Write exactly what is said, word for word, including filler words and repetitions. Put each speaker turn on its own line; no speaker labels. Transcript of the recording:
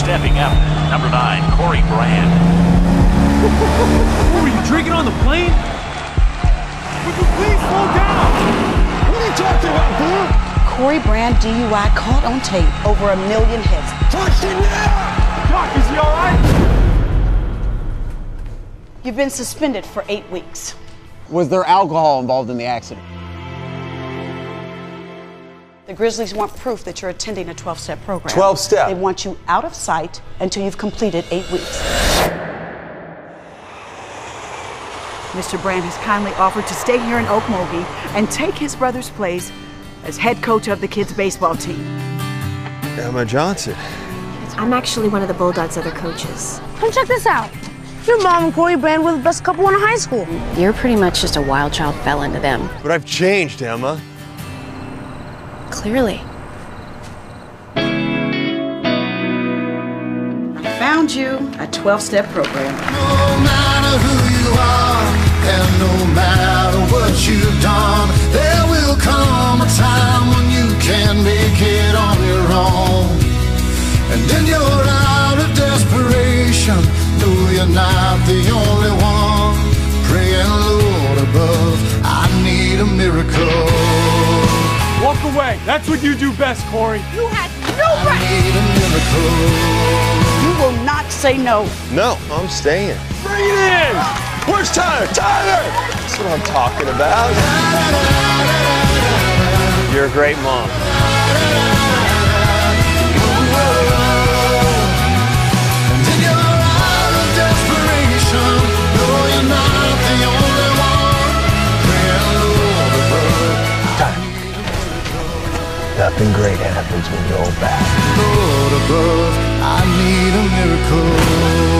stepping up, number nine, Corey Brand.
Were you drinking on the plane? Would you please slow down? What are you talking about, Blue?
Corey Brand, D U I, caught on tape, over a million hits.
Touch it now! Doc, is he all right?
You've been suspended for eight weeks.
Was there alcohol involved in the accident?
The Grizzlies want proof that you're attending a twelve-step program.
twelve-step?
They want you out of sight until you've completed eight weeks.
Mister Brand has kindly offered to stay here in Okmulgee and take his brother's place as head coach of the kids' baseball team.
Emma Johnson.
I'm actually one of the Bulldogs' other coaches.
Come check this out. Your mom and Corey Brand were the best couple in high school.
You're pretty much just a wild child fella to them.
But I've changed, Emma.
Clearly.
I found you a twelve-step program.
No matter who you are, and no matter what you've done, there will come a time when you can make it on your own. And then you're out of desperation, know you're not the only one. Praying, Lord above, I need a miracle.
Walk away. That's what you do best, Corey.
You had no right.
I need a miracle.
You will not say no.
No, I'm staying.
Bring it in!
Where's Tyler? Tyler! That's what I'm talking about. You're a great mom.
And then you're out of desperation, know you're not the only one. Praying, Lord above,
Nothing great happens when you go back.
Lord above, I need a miracle.